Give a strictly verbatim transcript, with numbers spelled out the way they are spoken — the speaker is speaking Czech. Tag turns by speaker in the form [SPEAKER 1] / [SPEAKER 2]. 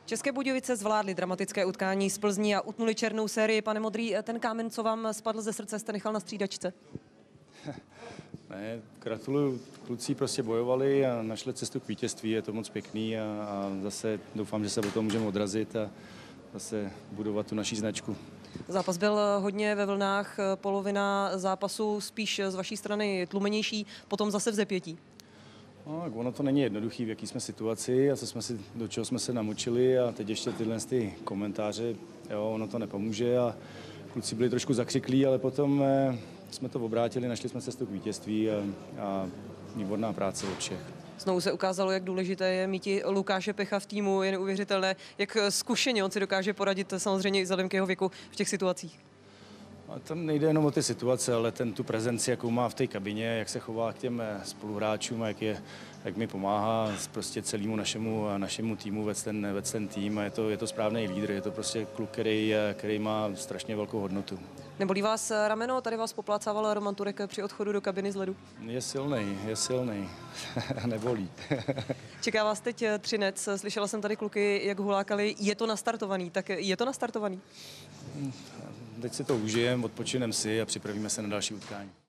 [SPEAKER 1] České Budějovice zvládly dramatické utkání z Plzní a utnuli černou sérii. Pane Modrý, ten kámen, co vám spadl ze srdce, jste nechal na střídačce?
[SPEAKER 2] Ne, gratuluju. Kluci prostě bojovali a našli cestu k vítězství, je to moc pěkný a, a zase doufám, že se o tom můžeme odrazit a zase budovat tu naší značku.
[SPEAKER 1] Zápas byl hodně ve vlnách, polovina zápasu spíš z vaší strany tlumenější, potom zase v zepětí.
[SPEAKER 2] No, tak ono to není jednoduchý, v jaký jsme situaci a co jsme si, do čeho jsme se namočili a teď ještě tyhle ty komentáře, jo, ono to nepomůže a kluci byli trošku zakřiklí, ale potom eh, jsme to obrátili, našli jsme cestu k vítězství a, a výborná práce od všech.
[SPEAKER 1] Znovu se ukázalo, jak důležité je mít i Lukáše Pecha v týmu, je neuvěřitelné, jak zkušeně on si dokáže poradit samozřejmě i vzhledem k jeho věku v těch situacích.
[SPEAKER 2] A tam nejde jenom o ty situace, ale ten tu prezenci, jakou má v té kabině, jak se chová k těm spoluhráčům, jak, je, jak mi pomáhá prostě celému našemu, našemu týmu, vec ten, vec ten tým. A je to, je to správný lídr, je to prostě kluk, který, který má strašně velkou hodnotu.
[SPEAKER 1] Nebolí vás rameno? Tady vás poplácával Roman Turek při odchodu do kabiny z ledu.
[SPEAKER 2] Je silnej, je silnej. Nebolí.
[SPEAKER 1] Čeká vás teď Třinec. Slyšela jsem tady kluky, jak hulákali. Je to nastartovaný, tak je to nastartovaný?
[SPEAKER 2] Teď si to užijeme, odpočineme si a připravíme se na další utkání.